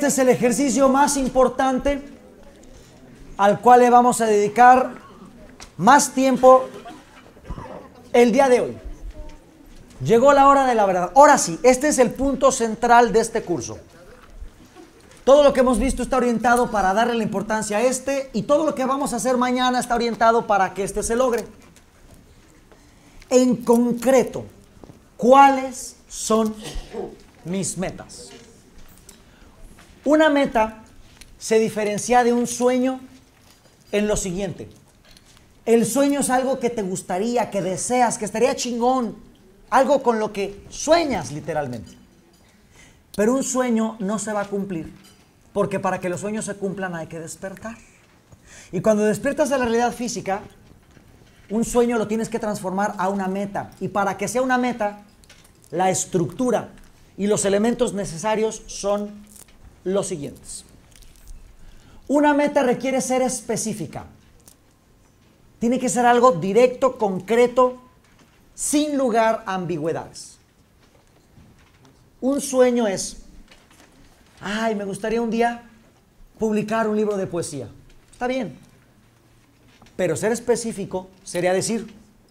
Este es el ejercicio más importante al cual le vamos a dedicar más tiempo el día de hoy. Llegó la hora de la verdad. Ahora sí, este es el punto central de este curso. Todo lo que hemos visto está orientado para darle la importancia a este, y todo lo que vamos a hacer mañana está orientado para que este se logre. En concreto, ¿cuáles son mis metas? Una meta se diferencia de un sueño en lo siguiente. El sueño es algo que te gustaría, que deseas, que estaría chingón, algo con lo que sueñas literalmente. Pero un sueño no se va a cumplir, porque para que los sueños se cumplan hay que despertar. Y cuando despiertas de la realidad física, un sueño lo tienes que transformar a una meta. Y para que sea una meta, la estructura y los elementos necesarios son los siguientes. Una meta requiere ser específica. Tiene que ser algo directo, concreto, sin lugar a ambigüedades. Un sueño es: ay, me gustaría un día publicar un libro de poesía. Está bien. Pero ser específico sería decir: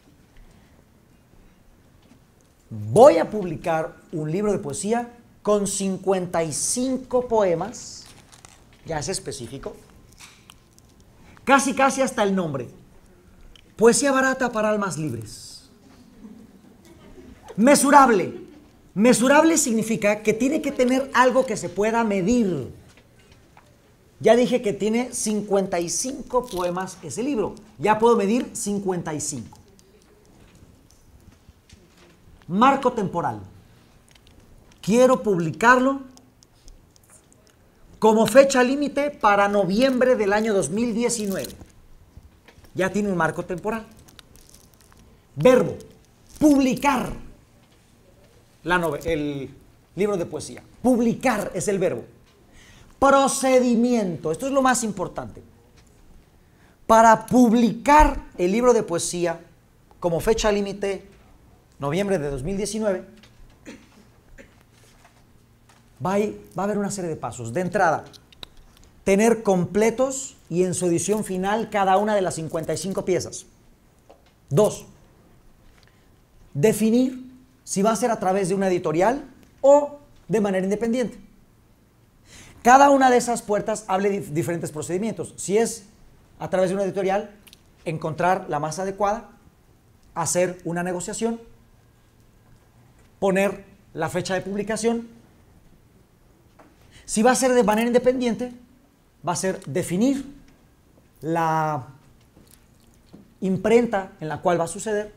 voy a publicar un libro de poesía con 55 poemas. Ya es específico. Casi hasta el nombre. Poesía barata para almas libres. Mesurable. Mesurable significa que tiene que tener algo que se pueda medir. Ya dije que tiene 55 poemas ese libro. Ya puedo medir 55. Marco temporal. Quiero publicarlo como fecha límite para noviembre del año 2019. Ya tiene un marco temporal. Verbo. Publicar el libro de poesía. Publicar es el verbo. Procedimiento. Esto es lo más importante. Para publicar el libro de poesía como fecha límite noviembre de 2019, va a haber una serie de pasos. De entrada, tener completos y en su edición final cada una de las 55 piezas. 2. Definir si va a ser a través de una editorial o de manera independiente. Cada una de esas puertas habla de diferentes procedimientos. Si es a través de una editorial, encontrar la más adecuada, hacer una negociación, poner la fecha de publicación. Si va a ser de manera independiente, va a ser definir la imprenta en la cual va a suceder,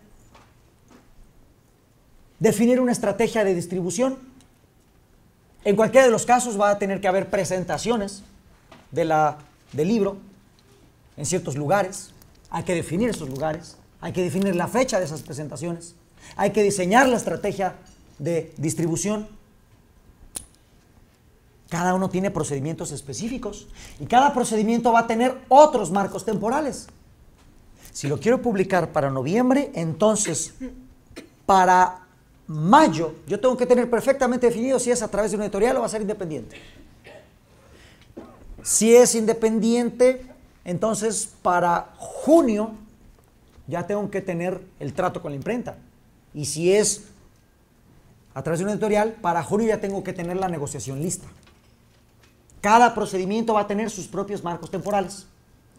definir una estrategia de distribución. En cualquiera de los casos va a tener que haber presentaciones del libro en ciertos lugares. Hay que definir esos lugares, hay que definir la fecha de esas presentaciones, hay que diseñar la estrategia de distribución. Cada uno tiene procedimientos específicos y cada procedimiento va a tener otros marcos temporales. Si lo quiero publicar para noviembre, entonces para mayo yo tengo que tener perfectamente definido si es a través de una editorial o va a ser independiente. Si es independiente, entonces para junio ya tengo que tener el trato con la imprenta. Y si es a través de una editorial, para junio ya tengo que tener la negociación lista. Cada procedimiento va a tener sus propios marcos temporales.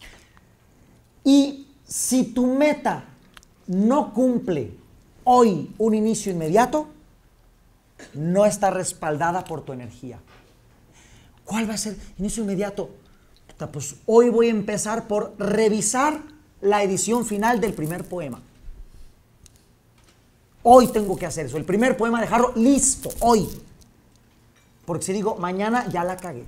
Y si tu meta no cumple hoy un inicio inmediato, no está respaldada por tu energía. ¿Cuál va a ser inicio inmediato? Pues hoy voy a empezar por revisar la edición final del primer poema. Hoy tengo que hacer eso. El primer poema dejarlo listo, hoy. Porque si digo mañana, ya la cagué.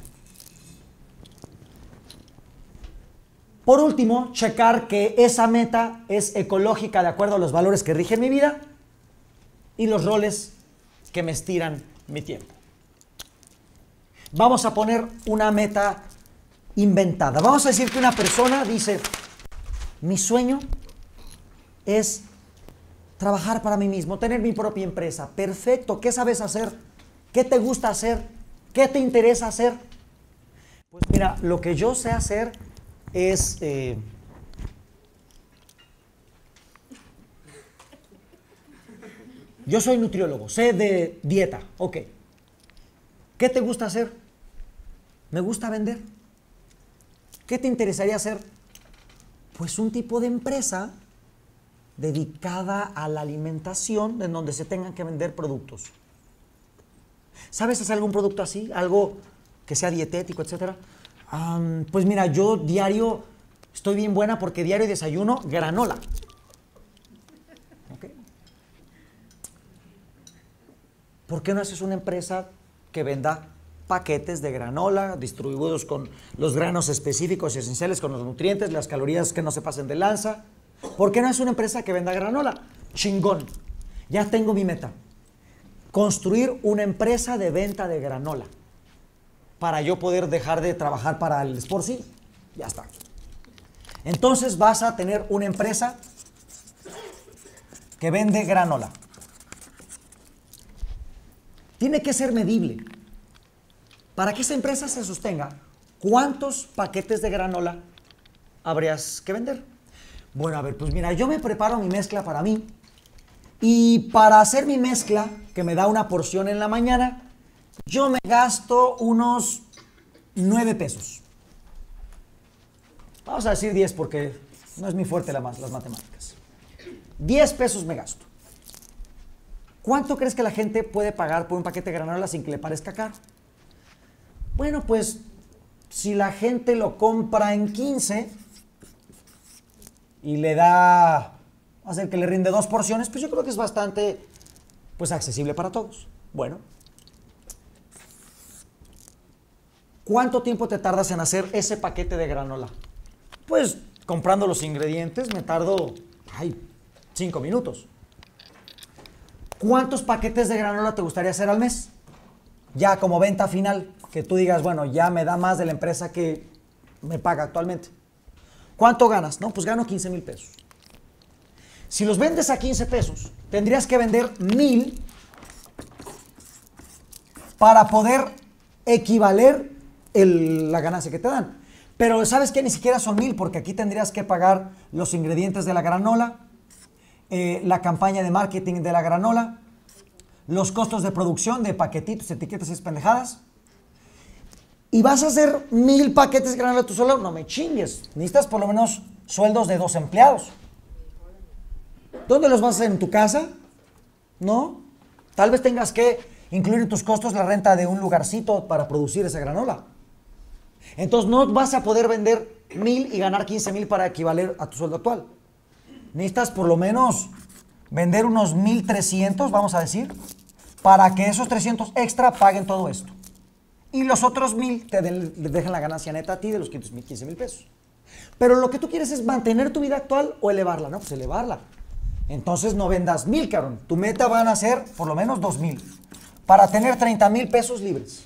Por último, checar que esa meta es ecológica de acuerdo a los valores que rigen mi vida y los roles que me estiran mi tiempo. Vamos a poner una meta inventada. Vamos a decir que una persona dice: mi sueño es trabajar para mí mismo, tener mi propia empresa. Perfecto. ¿Qué sabes hacer? ¿Qué te gusta hacer? ¿Qué te interesa hacer? Pues mira, lo que yo sé hacer es... yo soy nutriólogo, sé de dieta, ok. ¿Qué te gusta hacer? Me gusta vender. ¿Qué te interesaría hacer? Pues un tipo de empresa dedicada a la alimentación en donde se tengan que vender productos. ¿Sabes hacer algún producto así? Algo que sea dietético, etcétera. Pues mira, yo diario estoy bien buena porque diario desayuno granola. ¿Okay? ¿Por qué no haces una empresa que venda paquetes de granola distribuidos con los granos específicos y esenciales, con los nutrientes, las calorías que no se pasen de lanza? ¿Por qué no es una empresa que venda granola? Chingón. Ya tengo mi meta. Construir una empresa de venta de granola para yo poder dejar de trabajar para el Sport City. Ya está. Entonces vas a tener una empresa que vende granola. Tiene que ser medible. Para que esa empresa se sostenga, ¿cuántos paquetes de granola habrías que vender? Bueno, a ver, pues mira, yo me preparo mi mezcla para mí y para hacer mi mezcla, que me da una porción en la mañana, yo me gasto unos 9 pesos. Vamos a decir 10 porque no es muy fuerte las matemáticas. 10 pesos me gasto. ¿Cuánto crees que la gente puede pagar por un paquete de granola sin que le parezca caro? Bueno, pues si la gente lo compra en 15 y le da, va a ser que le rinde 2 porciones, pues yo creo que es bastante, pues, accesible para todos. Bueno, ¿cuánto tiempo te tardas en hacer ese paquete de granola? Pues comprando los ingredientes me tardo 5 minutos. ¿Cuántos paquetes de granola te gustaría hacer al mes? Ya como venta final, que tú digas, bueno, ya me da más de la empresa que me paga actualmente. ¿Cuánto ganas? No, pues gano 15,000 pesos. Si los vendes a 15 pesos, tendrías que vender 1,000 para poder equivaler la ganancia que te dan. Pero ¿sabes qué? Ni siquiera son 1,000 porque aquí tendrías que pagar los ingredientes de la granola, la campaña de marketing de la granola, los costos de producción de paquetitos, etiquetas y pendejadas. ¿Y vas a hacer 1,000 paquetes de granola tú solo? No me chingues. Necesitas por lo menos sueldos de 2 empleados. ¿Dónde los vas a hacer? ¿En tu casa? ¿No? Tal vez tengas que incluir en tus costos la renta de un lugarcito para producir esa granola. Entonces no vas a poder vender 1,000 y ganar 15,000 para equivaler a tu sueldo actual. Necesitas por lo menos vender unos 1,300, vamos a decir, para que esos 300 extra paguen todo esto. Y los otros 1,000 te dejan la ganancia neta a ti de los 15,000 pesos. Pero lo que tú quieres es mantener tu vida actual o elevarla, ¿no? Pues elevarla. Entonces no vendas 1,000, cabrón. Tu meta van a ser por lo menos 2,000 para tener 30,000 pesos libres.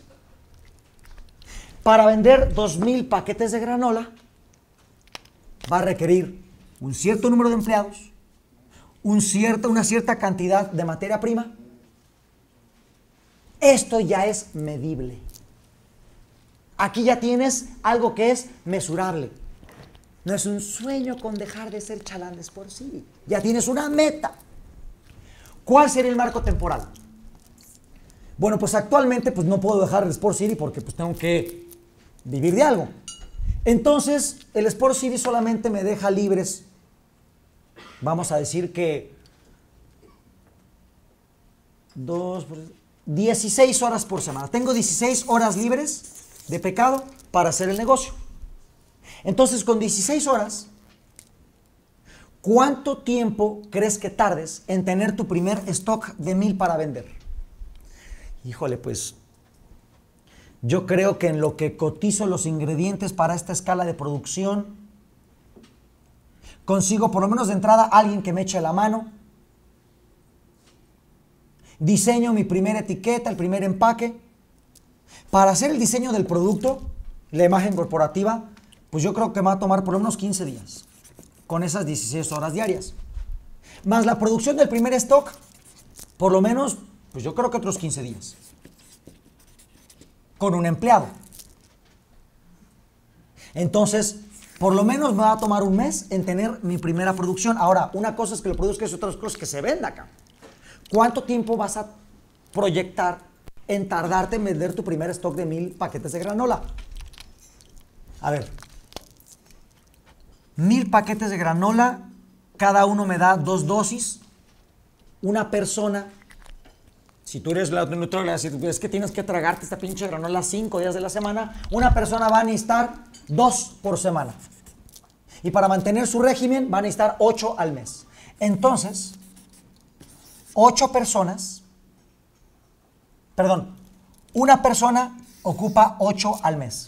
Para vender 2,000 paquetes de granola va a requerir un cierto número de empleados, una cierta cantidad de materia prima. Esto ya es medible. Aquí ya tienes algo que es mesurable. No es un sueño con dejar de ser chalán de Sport City. Ya tienes una meta. ¿Cuál sería el marco temporal? Bueno, pues actualmente pues no puedo dejar el Sport City porque pues tengo que vivir de algo. Entonces, el Sport City solamente me deja libres, vamos a decir que 16 horas por semana. Tengo 16 horas libres de pecado para hacer el negocio. Entonces, con 16 horas, ¿cuánto tiempo crees que tardes en tener tu primer stock de 1,000 para vender? Híjole, pues yo creo que en lo que cotizo los ingredientes para esta escala de producción, consigo por lo menos de entrada alguien que me eche la mano, diseño mi primera etiqueta, el primer empaque. Para hacer el diseño del producto, la imagen corporativa, pues yo creo que me va a tomar por lo menos 15 días, con esas 16 horas diarias. Más la producción del primer stock, por lo menos, pues yo creo que otros 15 días. Con un empleado. Entonces, por lo menos me va a tomar un mes en tener mi primera producción. Ahora, una cosa es que lo produzcas y otra cosa es que se venda acá. ¿Cuánto tiempo vas a proyectar en tardarte en vender tu primer stock de 1000 paquetes de granola? A ver, 1000 paquetes de granola, cada uno me da 2 dosis. Una persona, si tú eres la nutrióloga, si es que tienes que tragarte esta pinche granola 5 días de la semana, una persona va a necesitar 2 por semana. Y para mantener su régimen va a necesitar 8 al mes. Entonces, 8 personas, perdón, una persona ocupa 8 al mes.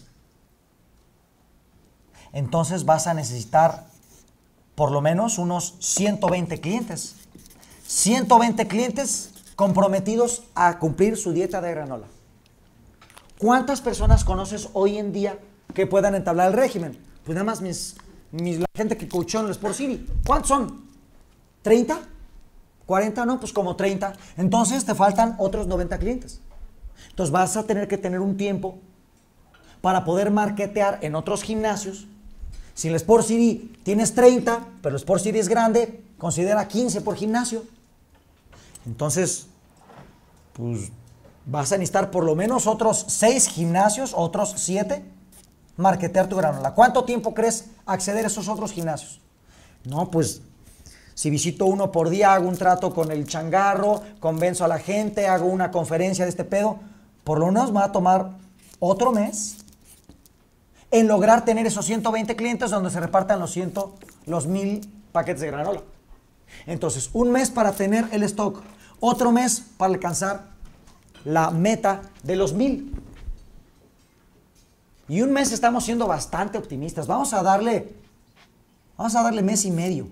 Entonces vas a necesitar por lo menos unos 120 clientes. 120 clientes comprometidos a cumplir su dieta de granola. ¿Cuántas personas conoces hoy en día que puedan entablar el régimen? Pues nada más la gente que coachó en el Sport City. ¿Cuántos son? ¿30? ¿40? No, pues como 30. Entonces te faltan otros 90 clientes. Entonces vas a tener que tener un tiempo para poder marketear en otros gimnasios. Si el Sport City tienes 30, pero el Sport City es grande, considera 15 por gimnasio. Entonces, pues vas a necesitar por lo menos otros 6 gimnasios, otros 7, marketear tu granola. ¿Cuánto tiempo crees acceder a esos otros gimnasios? No, pues si visito uno por día, hago un trato con el changarro, convenzo a la gente, hago una conferencia de este pedo, por lo menos me va a tomar otro mes en lograr tener esos 120 clientes donde se repartan los 1000 paquetes de granola. Entonces, un mes para tener el stock, otro mes para alcanzar la meta de los 1000. Y un mes estamos siendo bastante optimistas. Vamos a darle mes y medio.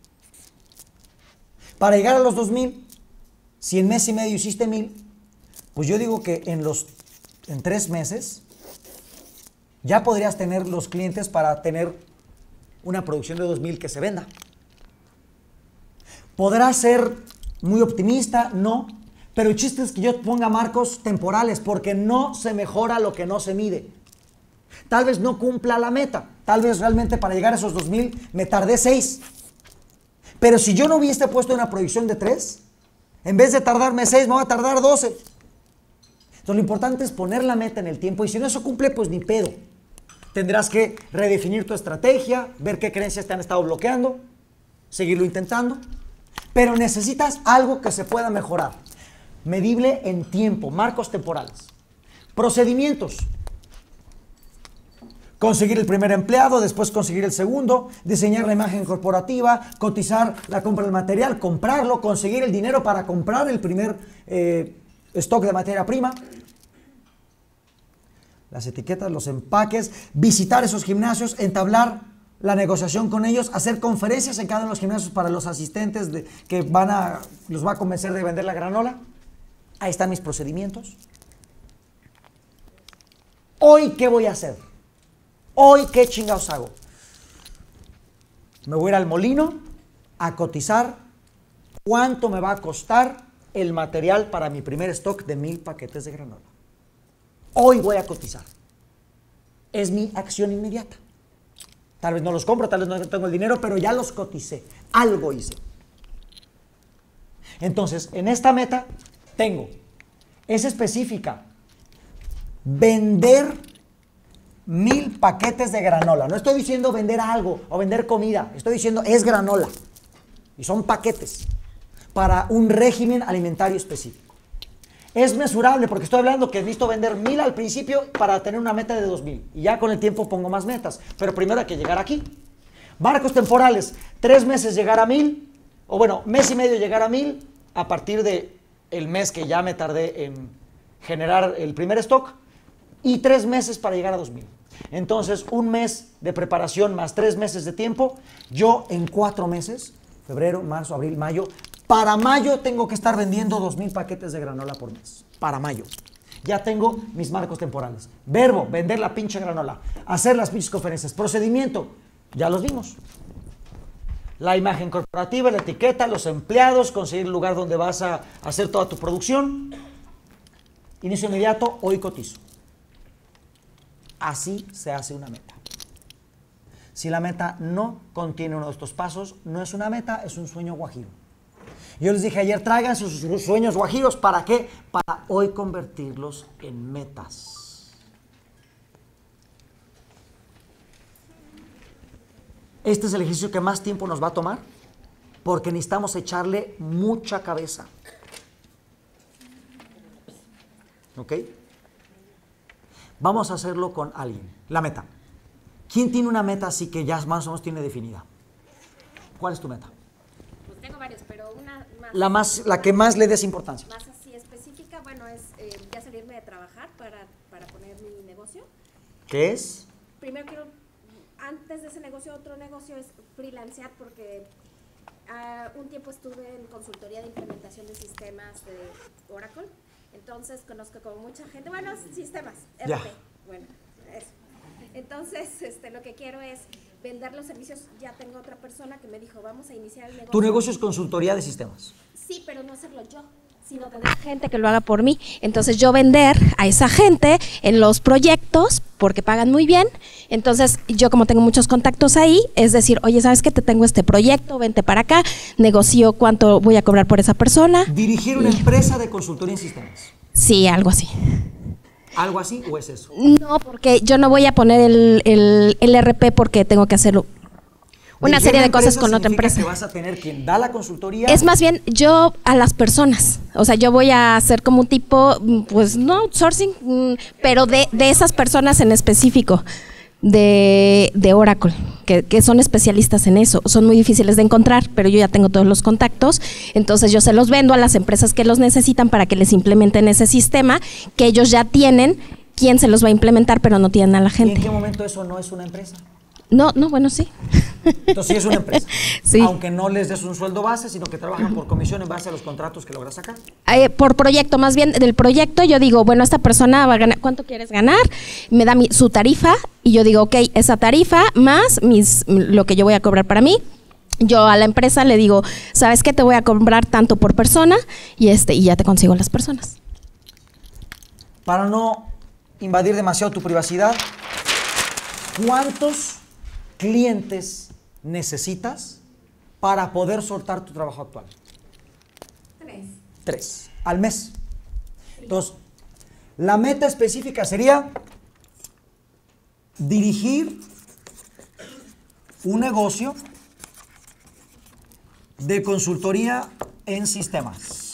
Para llegar a los 2000, si en mes y medio hiciste 1000, pues yo digo que en 3 meses ya podrías tener los clientes para tener una producción de 2000 que se venda. ¿Podrá ser muy optimista? No. Pero el chiste es que yo ponga marcos temporales porque no se mejora lo que no se mide. Tal vez no cumpla la meta. Tal vez realmente para llegar a esos 2000 me tardé 6. Pero si yo no hubiese puesto una proyección de 3, en vez de tardarme 6 me va a tardar 12. Entonces lo importante es poner la meta en el tiempo y si no eso cumple, pues ni pedo. Tendrás que redefinir tu estrategia, ver qué creencias te han estado bloqueando, seguirlo intentando. Pero necesitas algo que se pueda mejorar. Medible en tiempo, marcos temporales. Procedimientos. Conseguir el primer empleado, después conseguir el segundo, diseñar la imagen corporativa, cotizar la compra del material, comprarlo, conseguir el dinero para comprar el primer stock de materia prima. Las etiquetas, los empaques, visitar esos gimnasios, entablar la negociación con ellos, hacer conferencias en cada uno de los gimnasios para los asistentes que los va a convencer de vender la granola. Ahí están mis procedimientos. Hoy, ¿qué voy a hacer? Hoy, ¿qué chingados hago? Me voy a ir al molino a cotizar cuánto me va a costar el material para mi primer stock de 1000 paquetes de granola. Hoy voy a cotizar. Es mi acción inmediata. Tal vez no los compro, tal vez no tengo el dinero, pero ya los coticé. Algo hice. Entonces, en esta meta es específica. Vender 1000 paquetes de granola. No estoy diciendo vender algo o vender comida. Estoy diciendo es granola. Y son paquetes para un régimen alimentario específico. Es mesurable porque estoy hablando que necesito vender 1000 al principio para tener una meta de 2000. Y ya con el tiempo pongo más metas. Pero primero hay que llegar aquí. Marcos temporales. 3 meses llegar a 1000. O bueno, mes y medio llegar a 1000. A partir del mes que ya me tardé en generar el primer stock. Y 3 meses para llegar a 2000. Entonces, un mes de preparación más 3 meses de tiempo. Yo en 4 meses, febrero, marzo, abril, mayo. Para mayo tengo que estar vendiendo 2000 paquetes de granola por mes. Para mayo. Ya tengo mis marcos temporales. Verbo, vender la pinche granola. Hacer las pinches conferencias. Procedimiento, ya los vimos. La imagen corporativa, la etiqueta, los empleados, conseguir el lugar donde vas a hacer toda tu producción. Inicio inmediato, hoy cotizo. Así se hace una meta. Si la meta no contiene uno de estos pasos, no es una meta, es un sueño guajiro. Yo les dije ayer, traigan sus sueños guajiros, ¿para qué? Para hoy convertirlos en metas. Este es el ejercicio que más tiempo nos va a tomar, porque necesitamos echarle mucha cabeza. ¿Ok? Vamos a hacerlo con alguien. La meta. ¿Quién tiene una meta así que ya más o menos tiene definida? ¿Cuál es tu meta? Pues tengo varias, pero una más... La que más le des importancia. Más así específica, bueno, es ya salirme de trabajar para poner mi negocio. ¿Qué es? Primero quiero, antes de ese negocio, otro negocio es freelancear, porque un tiempo estuve en consultoría de implementación de sistemas de Oracle. Entonces conozco como mucha gente, bueno, sistemas, Ya. RP, bueno, eso. Entonces, lo que quiero es vender los servicios. Ya tengo otra persona que me dijo, vamos a iniciar el negocio. Tu negocio es consultoría de sistemas. Sí, pero no hacerlo yo, sino tener gente que lo haga por mí. Entonces yo vender a esa gente en los proyectos, porque pagan muy bien. Entonces yo, como tengo muchos contactos ahí, es decir, oye, ¿sabes qué? Te tengo este proyecto, vente para acá, negocio cuánto voy a cobrar por esa persona. Dirigir una empresa de consultoría en sistemas. Sí, algo así. ¿Algo así o es eso? No, porque yo no voy a poner el RP, porque tengo que hacer una Dirigir serie una de cosas empresa con otra significa empresa. que vas a tener quien da la consultoría. Es más bien yo a las personas, o sea, yo voy a hacer como un tipo, pues no outsourcing, pero de esas personas en específico, de Oracle, que son especialistas en eso. Son muy difíciles de encontrar, pero yo ya tengo todos los contactos, entonces yo se los vendo a las empresas que los necesitan para que les implementen ese sistema, que ellos ya tienen quien se los va a implementar, pero no tienen a la ¿Y gente. en qué momento eso no es una empresa? No, bueno, sí. Entonces sí es una empresa. Sí. Aunque no les des un sueldo base, sino que trabajan por comisión en base a los contratos que logras sacar. Por proyecto, más bien del proyecto, yo digo, bueno, esta persona va a ganar, ¿cuánto quieres ganar? Me da su tarifa y yo digo, ok, esa tarifa más lo que yo voy a cobrar para mí. Yo a la empresa le digo, ¿sabes qué? Te voy a cobrar tanto por persona y ya te consigo las personas. Para no invadir demasiado tu privacidad, ¿cuántos clientes necesitas para poder soltar tu trabajo actual? 3 al mes. Entonces, la meta específica sería dirigir un negocio de consultoría en sistemas,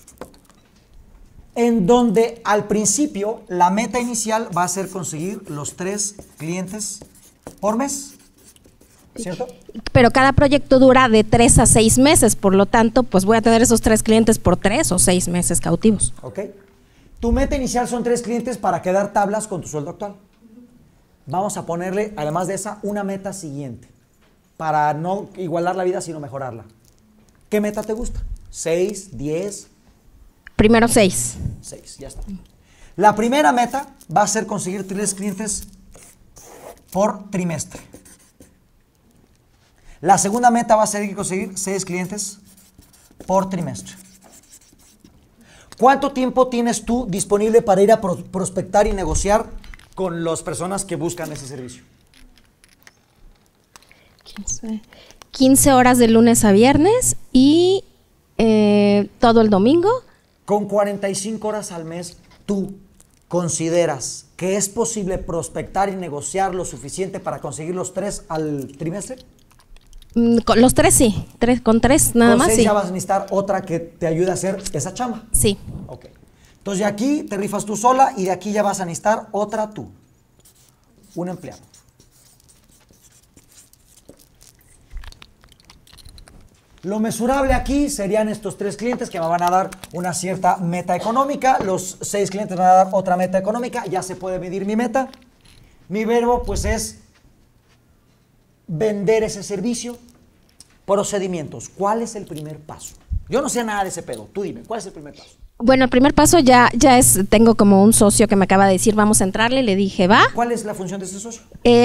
en donde al principio la meta inicial va a ser conseguir los 3 clientes por mes, ¿cierto? Pero cada proyecto dura de 3 a 6 meses, por lo tanto, pues voy a tener esos 3 clientes por 3 o 6 meses cautivos. Ok. Tu meta inicial son 3 clientes para quedar tablas con tu sueldo actual. Vamos a ponerle, además de esa, una meta siguiente, para no igualar la vida, sino mejorarla. ¿Qué meta te gusta? 6, 10. Primero 6. 6, ya está. La primera meta va a ser conseguir 3 clientes por trimestre. La segunda meta va a ser conseguir 6 clientes por trimestre. ¿Cuánto tiempo tienes tú disponible para ir a prospectar y negociar con las personas que buscan ese servicio? 15 horas de lunes a viernes y todo el domingo. Con 45 horas al mes, ¿tú consideras que es posible prospectar y negociar lo suficiente para conseguir los 3 al trimestre? Con los 3 sí, con 3 nada Con más 6 sí. ya vas a necesitar otra que te ayude a hacer esa chamba. Sí. Ok. Entonces de aquí te rifas tú sola y de aquí ya vas a necesitar otra tú. Un empleado. Lo mesurable aquí serían estos 3 clientes que me van a dar una cierta meta económica. Los 6 clientes me van a dar otra meta económica. Ya se puede medir mi meta. Mi verbo pues es vender ese servicio. Procedimientos. ¿Cuál es el primer paso? Yo no sé nada de ese pedo. Tú dime, ¿cuál es el primer paso? Bueno, el primer paso ya es, tengo como un socio que me acaba de decir, vamos a entrarle, le dije, va. ¿Cuál es la función de ese socio?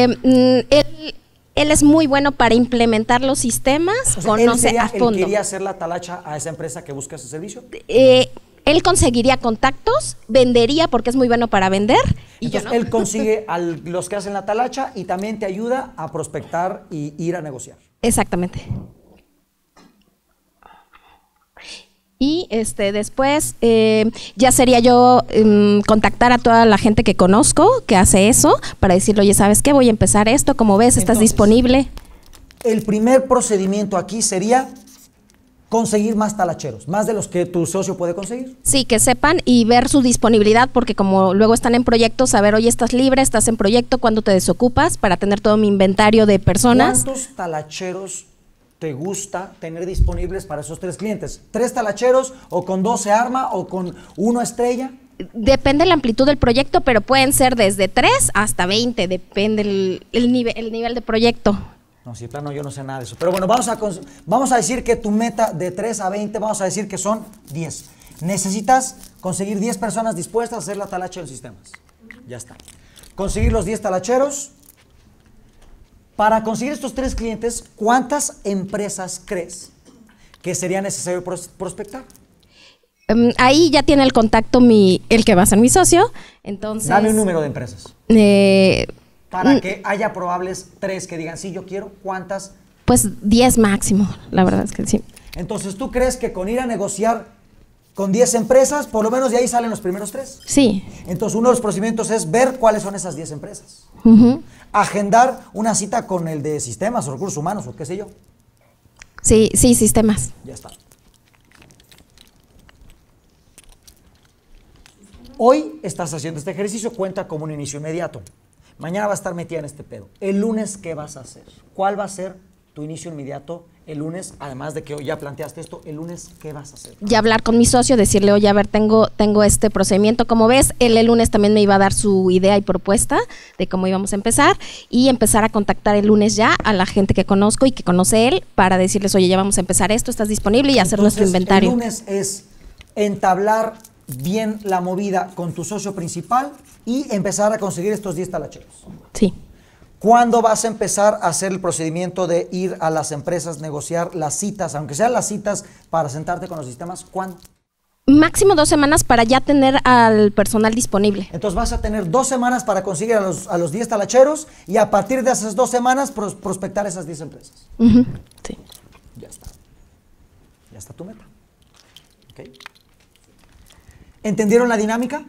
Él es muy bueno para implementar los sistemas, O sea, conoce él sería a fondo. ¿Él quería hacer la talacha a esa empresa que busca ese servicio? Él él conseguiría contactos, vendería porque es muy bueno para vender. Y entonces, yo no. él consigue a los que hacen la talacha y también te ayuda a prospectar y ir a negociar. Exactamente. Y después ya sería yo contactar a toda la gente que conozco que hace eso para decirle, oye, ¿sabes qué? Voy a empezar esto, ¿cómo ves? ¿Estás Entonces, disponible? El primer procedimiento aquí sería conseguir más talacheros, más de los que tu socio puede conseguir. Sí, que sepan y ver su disponibilidad, porque como luego están en proyectos, saber, oye, estás libre, estás en proyecto, ¿cuándo te desocupas? Para tener todo mi inventario de personas. ¿Cuántos talacheros te gusta tener disponibles para esos 3 clientes? ¿3 talacheros o con 2 se arma o con 1 estrella? Depende la amplitud del proyecto, pero pueden ser desde 3 hasta 20, depende el nivel de proyecto. No, si de plano yo no sé nada de eso. Pero bueno, vamos a decir que tu meta de 3 a 20, vamos a decir que son 10. Necesitas conseguir 10 personas dispuestas a hacer la talacha en sistemas. Ya está. Conseguir los 10 talacheros. Para conseguir estos 3 clientes, ¿cuántas empresas crees que sería necesario prospectar? Ahí ya tiene el contacto el que va a ser mi socio. Entonces, dame un número de empresas. Para que haya probables 3 que digan, sí, yo quiero, ¿cuántas? Pues 10 máximo, la verdad es que sí. Entonces, ¿tú crees que con ir a negociar con 10 empresas, por lo menos de ahí salen los primeros 3? Sí. Entonces, uno de los procedimientos es ver cuáles son esas 10 empresas. Agendar una cita con el de sistemas o recursos humanos o qué sé yo. Sí, sistemas. Ya está. Hoy estás haciendo este ejercicio, cuenta como un inicio inmediato. Mañana va a estar metida en este pedo. El lunes, ¿qué vas a hacer? ¿Cuál va a ser tu inicio inmediato el lunes? Además de que hoy ya planteaste esto, el lunes, ¿qué vas a hacer? Ya hablar con mi socio, decirle, oye, a ver, tengo este procedimiento, como ves, él el lunes también me iba a dar su idea y propuesta de cómo íbamos a empezar y empezar a contactar el lunes ya a la gente que conozco y que conoce él para decirles, oye, ya vamos a empezar esto, ¿estás disponible? Y hacer nuestro inventario. El lunes es entablar bien la movida con tu socio principal y empezar a conseguir estos 10 talacheros. Sí. ¿Cuándo vas a empezar a hacer el procedimiento de ir a las empresas, negociar las citas, aunque sean las citas para sentarte con los sistemas? ¿Cuándo? Máximo 2 semanas para ya tener al personal disponible. Entonces vas a tener 2 semanas para conseguir a los 10 talacheros y a partir de esas 2 semanas prospectar esas 10 empresas. Sí. Ya está. Ya está tu meta. ¿Okay? ¿Entendieron la dinámica?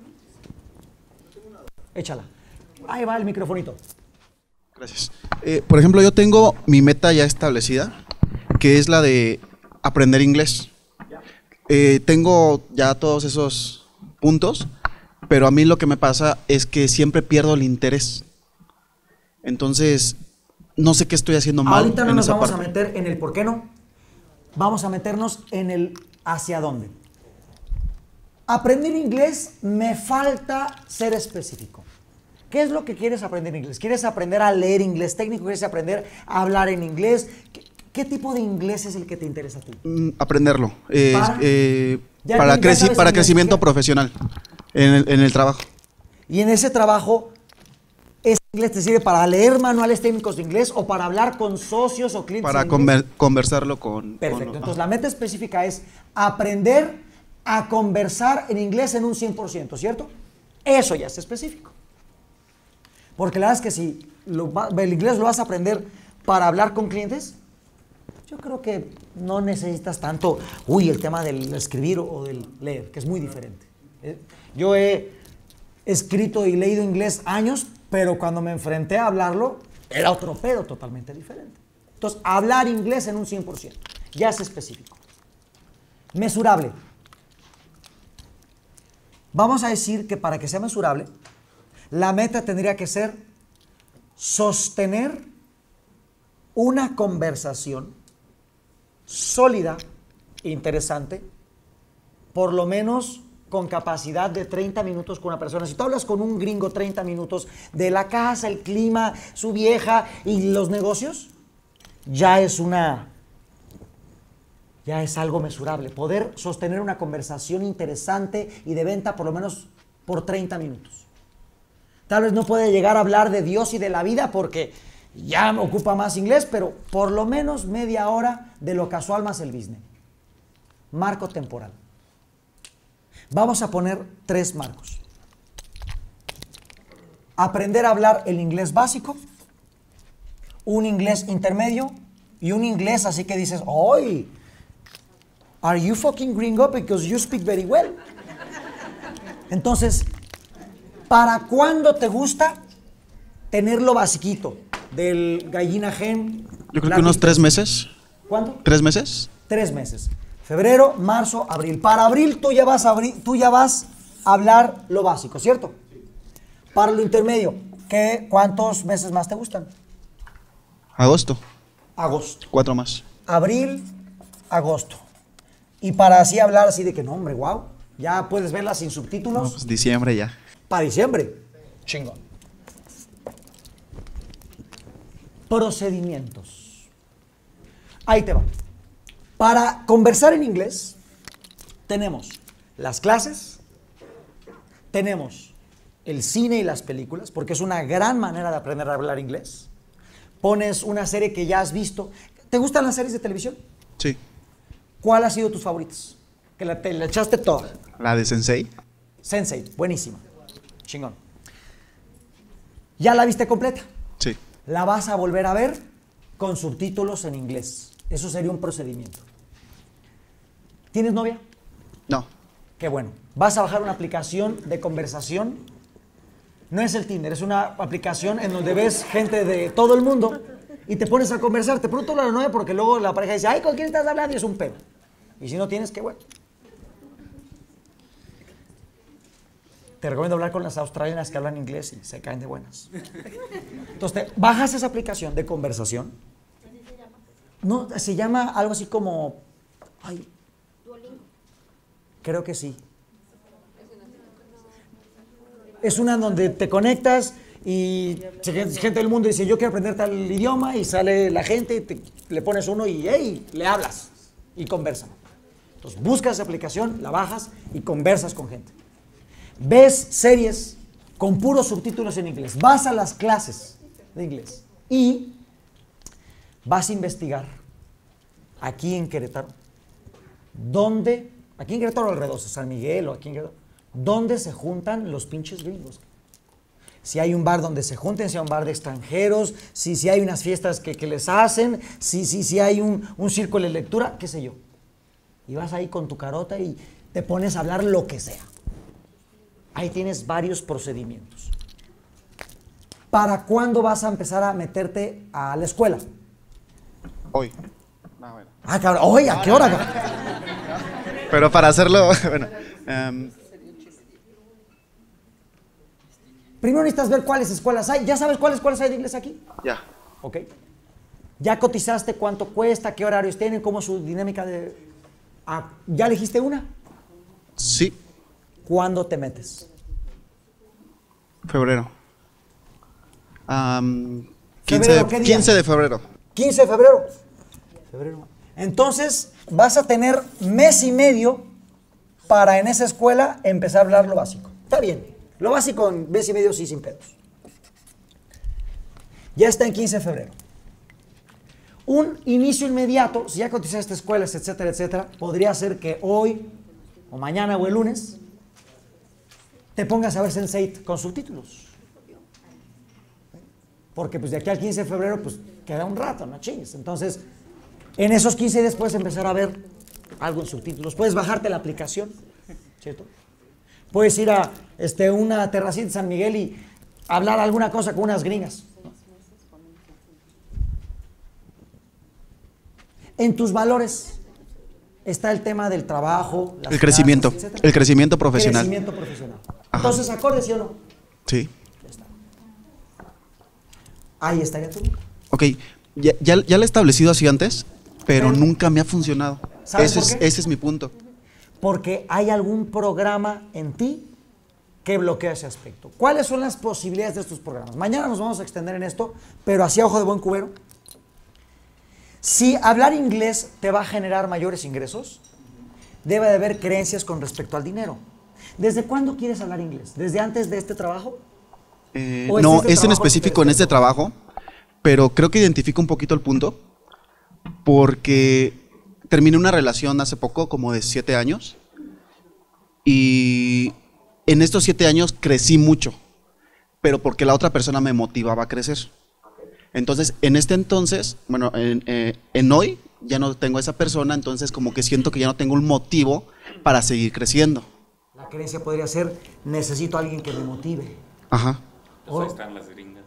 Échala. Ahí va el microfonito. Gracias. Por ejemplo, yo tengo mi meta ya establecida, que es la de aprender inglés. Tengo ya todos esos puntos, pero a mí lo que me pasa es que siempre pierdo el interés. Entonces, no sé qué estoy haciendo mal. Ahorita no nos vamos a meter en el por qué no. Vamos a meternos en el hacia dónde. Aprender inglés me falta ser específico. ¿Qué es lo que quieres aprender en inglés? ¿Quieres aprender a leer inglés técnico? ¿Quieres aprender a hablar en inglés? ¿Qué tipo de inglés es el que te interesa a ti? Aprenderlo. ¿Para crecimiento profesional en el trabajo. Y en ese trabajo, ¿ese inglés te sirve para leer manuales técnicos de inglés o para hablar con socios o clientes? Para conversarlo con... Perfecto. Entonces, la meta específica es aprender a conversar en inglés en un 100%, ¿cierto? Eso ya es específico. Porque la verdad es que si el inglés lo vas a aprender para hablar con clientes, yo creo que no necesitas tanto, el tema del escribir o del leer, que es muy diferente. Yo he escrito y leído inglés años, pero cuando me enfrenté a hablarlo, era otro pedo totalmente diferente. Entonces, hablar inglés en un 100%, ya es específico. Mesurable. Vamos a decir que para que sea mesurable, la meta tendría que ser sostener una conversación sólida, interesante, por lo menos con capacidad de 30 minutos con una persona. Si tú hablas con un gringo 30 minutos de la casa, el clima, su vieja y los negocios, ya es algo mesurable. Poder sostener una conversación interesante y de venta por lo menos por 30 minutos. Tal vez no puede llegar a hablar de Dios y de la vida porque ya ocupa más inglés, pero por lo menos media hora de lo casual más el business. Marco temporal. Vamos a poner 3 marcos. Aprender a hablar el inglés básico, un inglés intermedio y un inglés así que dices, ¡oy! Are you fucking gringo because you speak very well? Entonces, ¿para cuándo te gusta tenerlo basiquito? Del gallina gen. Yo creo que unos 3 meses. ¿Cuánto? 3 meses. 3 meses. Febrero, marzo, abril. Para abril tú ya vas a hablar lo básico, ¿cierto? Para lo intermedio, ¿cuántos meses más te gustan? Agosto. Agosto. 4 más. Abril, agosto. Y para así hablar así de que no, hombre, wow, ya puedes verla sin subtítulos. No, pues diciembre ya. Para diciembre. Chingón. Procedimientos. Ahí te va. Para conversar en inglés, tenemos las clases, tenemos el cine y las películas, porque es una gran manera de aprender a hablar inglés. Pones una serie que ya has visto. ¿Te gustan las series de televisión? Sí. ¿Cuál ha sido tus favoritas? Que te la echaste toda. La de Sensei. Sensei, buenísima. Chingón. ¿Ya la viste completa? Sí. La vas a volver a ver con subtítulos en inglés. Eso sería un procedimiento. ¿Tienes novia? No. Qué bueno. Vas a bajar una aplicación de conversación. No es el Tinder, es una aplicación en donde ves gente de todo el mundo y te pones a conversar. Te pregunto la novia porque luego la pareja dice, ay, ¿con quién estás hablando? Y es un pedo. Y si no tienes, qué bueno. Te recomiendo hablar con las australianas que hablan inglés y se caen de buenas. Entonces, te bajas esa aplicación de conversación. No, se llama algo así como... Ay, creo que sí. Es una donde te conectas y gente del mundo dice, yo quiero aprender tal idioma, y sale la gente, le pones uno y hey, le hablas y conversan. Entonces buscas esa aplicación, la bajas y conversas con gente. Ves series con puros subtítulos en inglés, vas a las clases de inglés y vas a investigar aquí en Querétaro, aquí en Querétaro alrededor, San Miguel o aquí en Querétaro, ¿dónde se juntan los pinches gringos? Si hay un bar donde se junten, si hay un bar de extranjeros, si hay unas fiestas que les hacen, si hay un círculo de lectura, qué sé yo. Y vas ahí con tu carota y te pones a hablar lo que sea. Ahí tienes varios procedimientos. ¿Para cuándo vas a empezar a meterte a la escuela? Hoy. No, bueno. Ah, cabrón, ¿hoy? ¿A qué hora, cabrón? Pero para hacerlo, bueno. Primero necesitas ver cuáles escuelas hay. ¿Ya sabes cuáles escuelas hay de inglés aquí? Ya. Ok. ¿Ya cotizaste cuánto cuesta, qué horarios tienen, cómo es su dinámica de... ¿Ya elegiste una? Sí. ¿Cuándo te metes? Febrero. ¿Febrero qué día? 15 de febrero. 15 de febrero. Entonces, vas a tener mes y medio para en esa escuela empezar a hablar lo básico. Está bien. Lo básico en mes y medio sí, sin pedos. Ya está en 15 de febrero. Un inicio inmediato, si ya cotizaste escuelas, etcétera, etcétera, podría ser que hoy, o mañana, o el lunes, te pongas a ver Sense8 con subtítulos. Porque pues de aquí al 15 de febrero, pues queda un rato, no chingues. Entonces, en esos 15 días puedes empezar a ver algo en subtítulos. Puedes bajarte la aplicación, ¿cierto? Puedes ir a una terracita de San Miguel y hablar alguna cosa con unas gringas, ¿no? En tus valores está el tema del trabajo, las El crecimiento. clases, etcétera. El crecimiento profesional. Crecimiento profesional. Ajá. Entonces, ¿acorde sí o no? Sí. Ya está. Ahí estaría tu. Ok. Ya lo he establecido así antes, pero nunca me ha funcionado. ¿Sabes por qué? Ese es mi punto. Porque hay algún programa en ti que bloquea ese aspecto. ¿Cuáles son las posibilidades de estos programas? Mañana nos vamos a extender en esto, pero así a ojo de buen cubero. Si hablar inglés te va a generar mayores ingresos, debe de haber creencias con respecto al dinero. ¿Desde cuándo quieres hablar inglés? ¿Desde antes de este trabajo? No, es en específico en este trabajo, pero creo que identifico un poquito el punto, porque terminé una relación hace poco, como de 7 años, Y en estos 7 años crecí mucho, pero porque la otra persona me motivaba a crecer. Entonces, en este entonces, bueno, en hoy ya no tengo a esa persona, entonces como que siento que ya no tengo un motivo para seguir creciendo. La creencia podría ser, necesito a alguien que me motive. Ajá. Pues ahí están las gringas.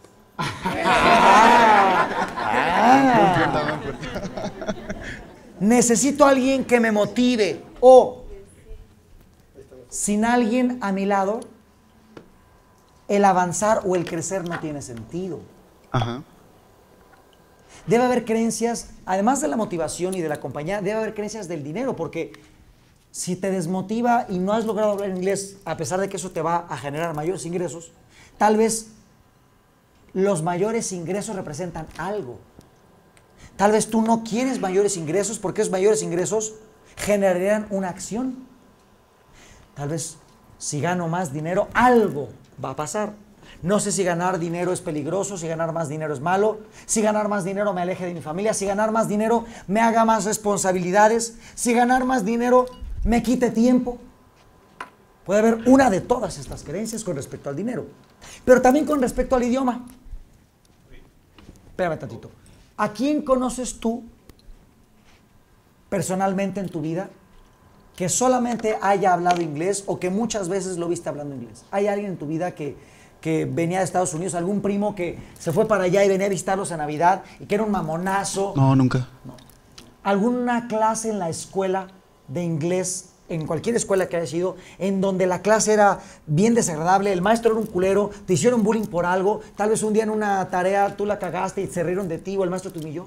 Necesito a alguien que me motive. O, sin alguien a mi lado, el avanzar o el crecer no tiene sentido. Ajá. Debe haber creencias, además de la motivación y de la compañía, debe haber creencias del dinero, porque si te desmotiva y no has logrado hablar inglés, a pesar de que eso te va a generar mayores ingresos, tal vez los mayores ingresos representan algo. Tal vez tú no quieres mayores ingresos porque esos mayores ingresos generarían una acción. Tal vez si gano más dinero, algo va a pasar. No sé si ganar dinero es peligroso, si ganar más dinero es malo, si ganar más dinero me aleje de mi familia, si ganar más dinero me haga más responsabilidades, si ganar más dinero me quite tiempo. Puede haber una de todas estas creencias con respecto al dinero, pero también con respecto al idioma. Espérame tantito. ¿A quién conoces tú personalmente en tu vida que solamente haya hablado inglés o que muchas veces lo viste hablando inglés? ¿Hay alguien en tu vida que venía de Estados Unidos, algún primo que se fue para allá y venía a visitarlos en Navidad y que era un mamonazo? No, nunca. No. ¿Alguna clase en la escuela de inglés, en cualquier escuela que haya sido, en donde la clase era bien desagradable, el maestro era un culero, te hicieron bullying por algo, tal vez un día en una tarea tú la cagaste y se rieron de ti o el maestro te humilló?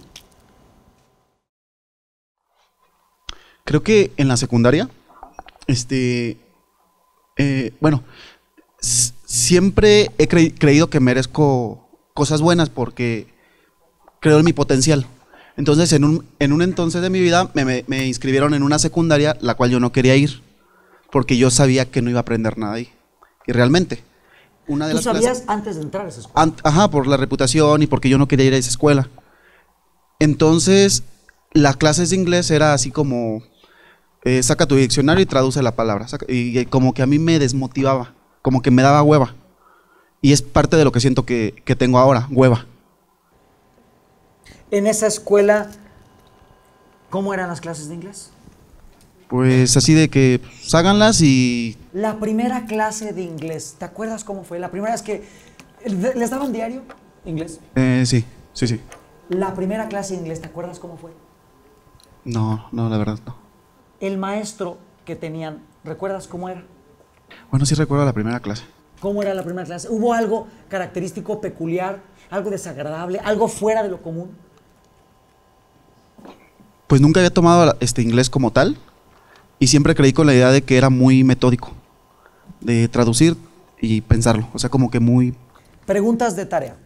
Creo que en la secundaria, bueno, siempre he creído que merezco cosas buenas porque creo en mi potencial. Entonces, en un entonces de mi vida me inscribieron en una secundaria, la cual yo no quería ir, porque yo sabía que no iba a aprender nada ahí. Y realmente, una de ¿Tú las sabías clases, antes de entrar a esa escuela? ajá, por la reputación y porque yo no quería ir a esa escuela. Entonces, las clases de inglés era así como, saca tu diccionario y traduce la palabra. Y como que a mí me desmotivaba, como que me daba hueva. Y es parte de lo que siento que tengo ahora, hueva. En esa escuela, ¿cómo eran las clases de inglés? Pues así de que pues, háganlas y... La primera clase de inglés, ¿te acuerdas cómo fue? La primera vez que les daban diario inglés. Sí. La primera clase de inglés, ¿te acuerdas cómo fue? No, la verdad no. El maestro que tenían, ¿recuerdas cómo era? Bueno, sí recuerdo la primera clase. ¿Cómo era la primera clase? ¿Hubo algo característico, peculiar, algo desagradable, algo fuera de lo común? Pues nunca había tomado inglés como tal y siempre creí con la idea de que era muy metódico, de traducir y pensarlo, o sea, como que muy... Preguntas de tarea.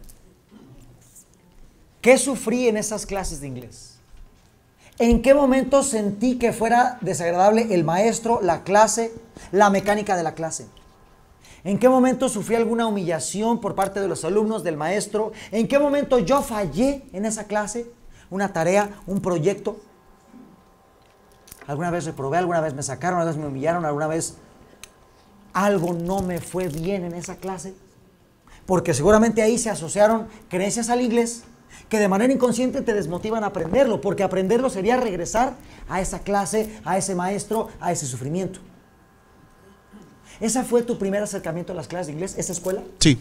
¿Qué sufrí en esas clases de inglés? ¿En qué momento sentí que fuera desagradable el maestro, la clase, la mecánica de la clase? ¿En qué momento sufrí alguna humillación por parte de los alumnos, del maestro? ¿En qué momento yo fallé en esa clase? ¿Una tarea, un proyecto? ¿Alguna vez reprobé? ¿Alguna vez me sacaron? ¿Alguna vez me humillaron? ¿Alguna vez algo no me fue bien en esa clase? Porque seguramente ahí se asociaron creencias al inglés que de manera inconsciente te desmotivan a aprenderlo, porque aprenderlo sería regresar a esa clase, a ese maestro, a ese sufrimiento. ¿Ese fue tu primer acercamiento a las clases de inglés, esa escuela? Sí.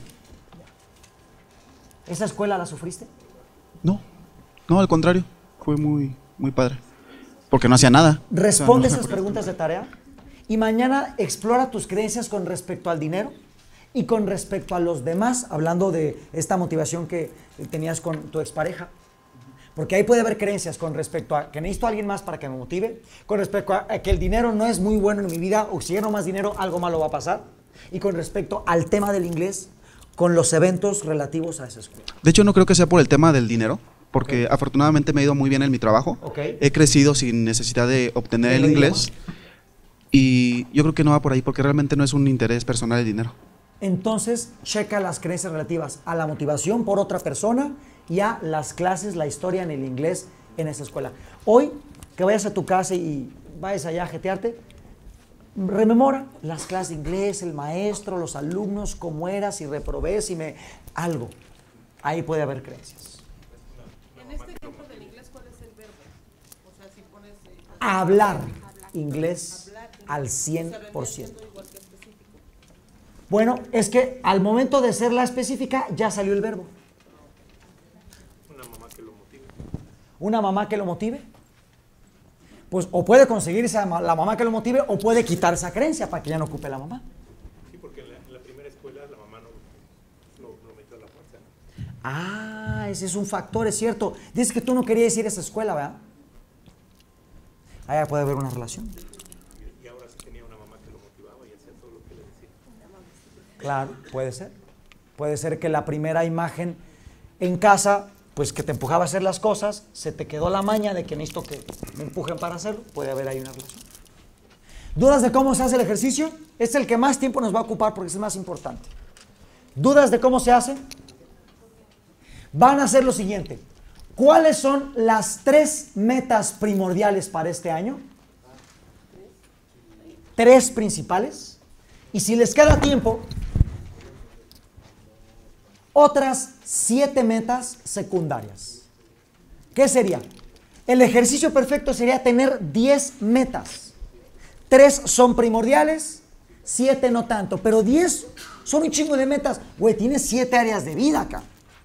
¿Esa escuela la sufriste? No, al contrario, fue muy padre, porque no hacía nada. Responde O sea, esas preguntas de tarea y mañana explora tus creencias con respecto al dinero y con respecto a los demás, hablando de esta motivación que tenías con tu expareja. Porque ahí puede haber creencias con respecto a que necesito a alguien más para que me motive, con respecto a que el dinero no es muy bueno en mi vida, o si gano más dinero algo malo va a pasar, y con respecto al tema del inglés, con los eventos relativos a esa escuela. De hecho, no creo que sea por el tema del dinero, porque afortunadamente me ha ido muy bien en mi trabajo. He crecido sin necesidad de obtener el inglés. Y yo creo que no va por ahí, porque realmente no es un interés personal el dinero. Entonces, checa las creencias relativas a la motivación por otra persona y a las clases, la historia en el inglés en esa escuela. Hoy, que vayas a tu casa y vayas allá a jetearte, rememora las clases de inglés, el maestro, los alumnos, cómo era, si reprobé, si me... algo. Ahí puede haber creencias. En este ejemplo del inglés, ¿cuál es el verbo? O sea, si pones... Hablar inglés al 100%. Bueno, es que al momento de ser la específica ya salió el verbo. Una mamá que lo motive. ¿Una mamá que lo motive? Pues o puede conseguirse la mamá que lo motive o puede quitar esa creencia para que ya no ocupe la mamá. Sí, porque en la primera escuela la mamá no lo metió a la fuerza. Ah, ese es un factor, es cierto. Dices que tú no querías ir a esa escuela, ¿verdad? Ahí puede haber una relación. Y ahora sí tenía una mamá que lo motivaba y hacía todo lo que le decía. Claro, puede ser. Puede ser que la primera imagen en casa, pues que te empujaba a hacer las cosas, se te quedó la maña de que necesito que me empujen para hacerlo. Puede haber ahí una relación. ¿Dudas de cómo se hace el ejercicio? Este es el que más tiempo nos va a ocupar porque es el más importante. ¿Dudas de cómo se hace? Van a hacer lo siguiente. ¿Cuáles son las 3 metas primordiales para este año? 3 principales. Y si les queda tiempo, otras 7 metas secundarias. ¿Qué sería? El ejercicio perfecto sería tener 10 metas. 3 son primordiales, 7 no tanto, pero 10 son un chingo de metas. Güey, tienes 7 áreas de vida acá.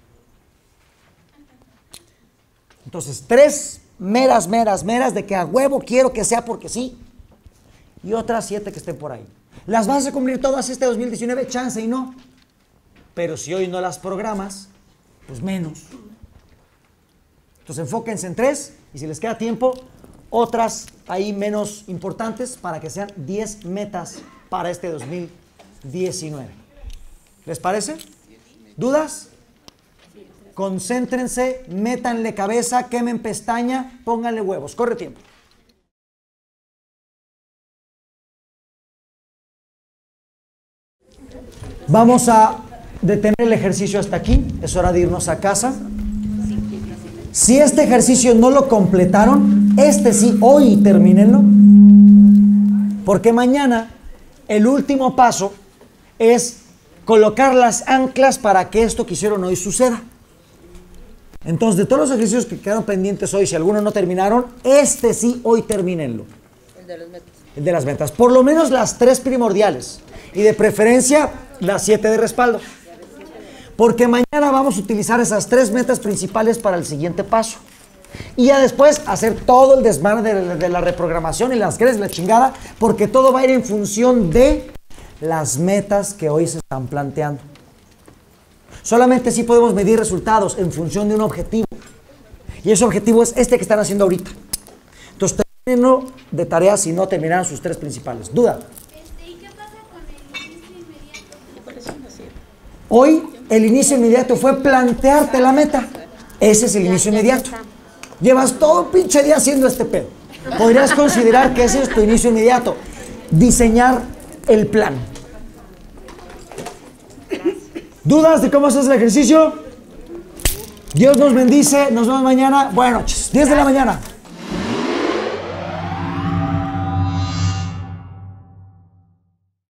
Entonces, 3 meras de que a huevo quiero que sea porque sí. Y otras 7 que estén por ahí. ¿Las vas a cumplir todas este 2019? Chance y no. Pero si hoy no las programas, pues menos. Entonces enfóquense en 3 y si les queda tiempo, otras ahí menos importantes para que sean 10 metas para este 2019. ¿Les parece? ¿Dudas? Concéntrense, métanle cabeza, quemen pestaña, pónganle huevos. Corre tiempo. Vamos a detener el ejercicio hasta aquí. Es hora de irnos a casa. Si este ejercicio no lo completaron, este sí, hoy termínenlo. Porque mañana el último paso es colocar las anclas para que esto que hicieron hoy suceda. Entonces, de todos los ejercicios que quedaron pendientes hoy, si algunos no terminaron, este sí, hoy termínenlo. El de las metas. El de las metas. Por lo menos las 3 primordiales. Y de preferencia, las 7 de respaldo. Porque mañana vamos a utilizar esas 3 metas principales para el siguiente paso. Y ya después hacer todo el desmadre de la reprogramación y las crees, la chingada, porque todo va a ir en función de las metas que hoy se están planteando. Solamente sí podemos medir resultados en función de un objetivo. Y ese objetivo es este que están haciendo ahorita. Entonces, termino de tareas si no terminaron sus 3 principales. ¿Duda? ¿Y qué pasa con el inicio inmediato? Hoy el inicio inmediato fue plantearte la meta. Ese es el inicio inmediato. Llevas todo un pinche día haciendo este pedo. Podrías considerar que ese es tu inicio inmediato. Diseñar el plan. ¿Dudas de cómo se hace el ejercicio? Dios nos bendice. Nos vemos mañana. Buenas noches. 10 de la mañana.